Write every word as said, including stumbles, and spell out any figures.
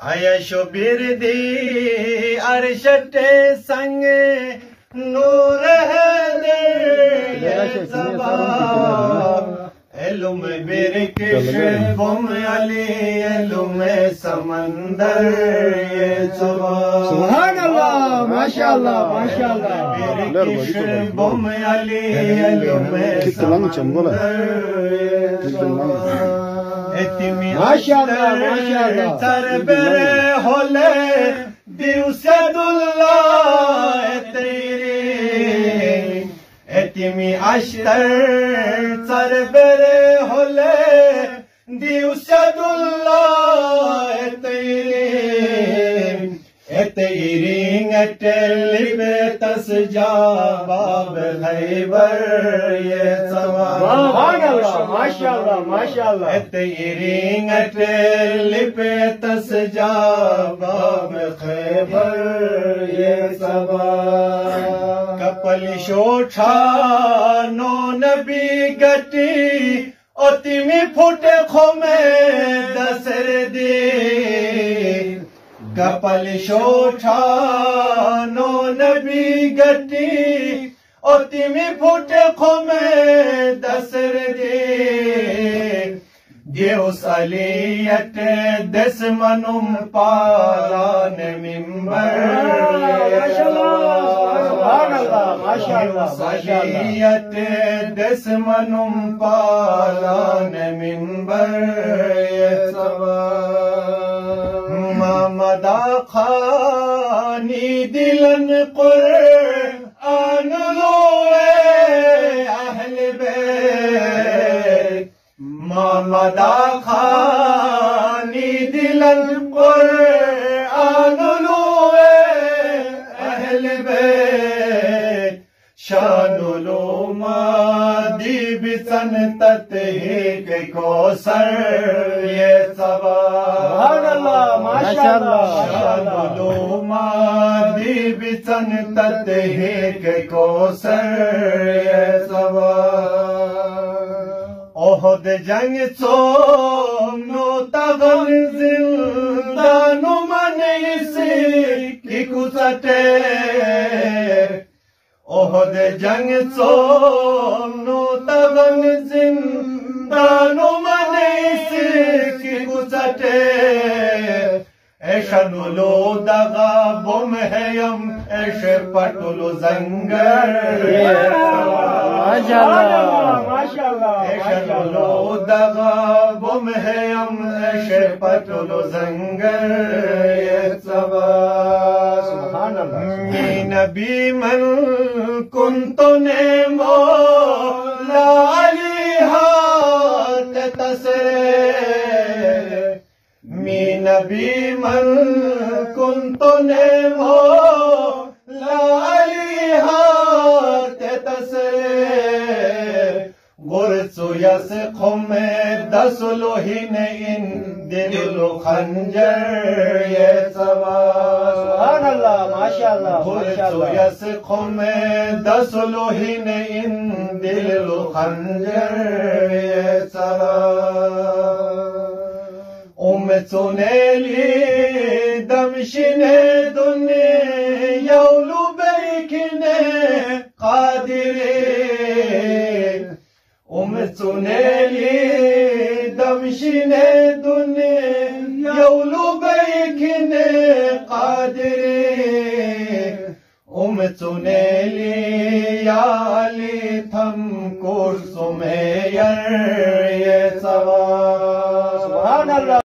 آیا شبیر دی عرشت سنگ نور ہے در زبان علم برکش بم علی علم سمندر یہ زبان سبحان اللہ ماشاءاللہ ماشاءاللہ برکش بم علی علم سمندر یہ زبان اتمی اشتر تر بر ہولے دیوسد اللہ تیری اتمی اشتر تر بر ہولے دیوسد اللہ تیری اتیری گٹل بیتس جا باب خیبر یہ سبحان اللہ ماشاءاللہ ماشاءاللہ اتیری گٹل بیتس جا باب خیبر یہ سبحان کپل شوٹھا نو نبی گٹی اتمی پھوٹے کھومے دسر دی کپل شوٹھا نو نبی گٹی اتمی پھوٹے کھومے دسر دی گیوس علیت دس منم پالان ممبر سبحان اللہ ماشاءاللہ علیت دس منم پالان ممبر یہ سبحان محمد خانی دلن قرآن لوے اہل بیت محمد خانی دلن قرآن لوے اہل بیت شان علوم دی بسن تتحیق کوثر یہ سبحان اللہ ماشاءاللہ شان علوم دی بسن تتحیق کوثر یہ سبحان احد جنگ سوم نو تغن زندانو من اسی کی کسٹے احد جنگ سوم نو تغن زندانو من اسی کی کسٹے ایشنولو دغا بم ہیم ایش پٹولو زنگر ایشنولو دغا بم ہیم ایش پٹولو زنگر یہ سبحان اللہ می نبی من کنتو نیمو لا علی ہاتھ تسرے می نبی من کنتو نیمو لا علی ہاتھ تسرے گرسو یس خم دسلوہین ان دلو خنجر یہ سبحان اللہ ماشاءاللہ گرسو یس خم دسلوہین ان دلو خنجر یہ سبحان ام سنیلی دمشنے دنیا یولو بیکنے قادری ام سنیلی دمشنے دنیا یولو بیکنے قادری ام سنیلی یالی تھم کورسو میں یر یہ سبحان اللہ